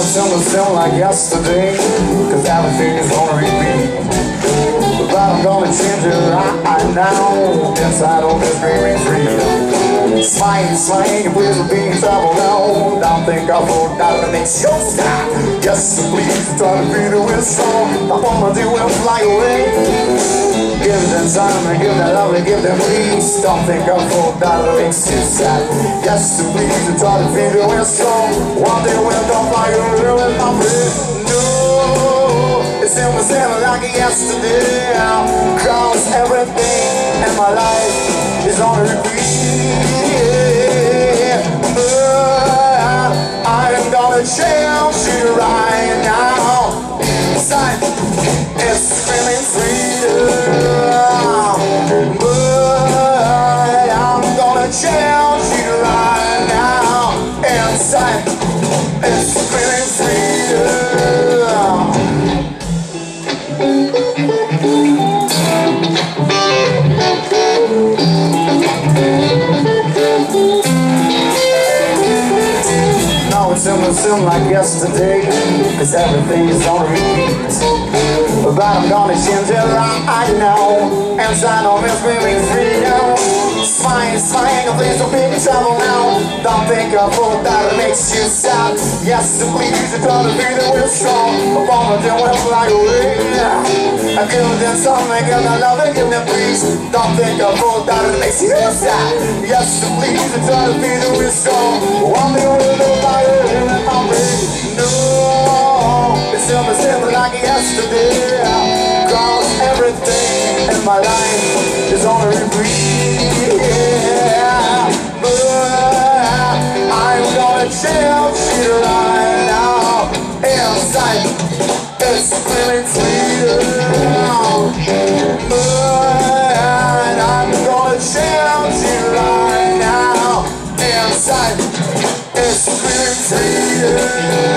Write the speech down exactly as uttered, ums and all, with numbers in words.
Now it's still still like yesterday, cause everything is gonna repeat. But I'm gonna change it right now. Inside of this screaming freedom. Slang, slang, please will be in trouble now. Don't think I'll hold that to make you stop. Yes, so please try to beat it with song. I wanna do it fly away. Give them time and give them love and give them peace. Don't think I'll hold that to make you sad. Yes, so please try to beat it with song. One day we'll don't fly away with my friend. No, it's in the same like yesterday. Cause everything in my life is on repeat. But I'm gonna change you right now. Inside, it's screaming freedom. But I'm gonna change you right now. Inside, it's screaming freedom. Now it's in the sim like yesterday, cause everything is on repeat. But I'm gonna change it right now. Inside of me screaming freedom. Smile, smile, please don't be in trouble now. Don't think of all that makes you sad. Yes, so please you try to be the will strong. I wanna do it fly away. I give them something, give them love and give them peace. Don't think of all that makes you sad. Yes, so please you try to be the will strong. One day we'll fly away. No, it's still the same like yesterday. Cause everything in my life is on repeat. But I'm gonna change you right now. Inside, it's screaming freedom. But I'm gonna change you right now. Inside, it's screaming freedom.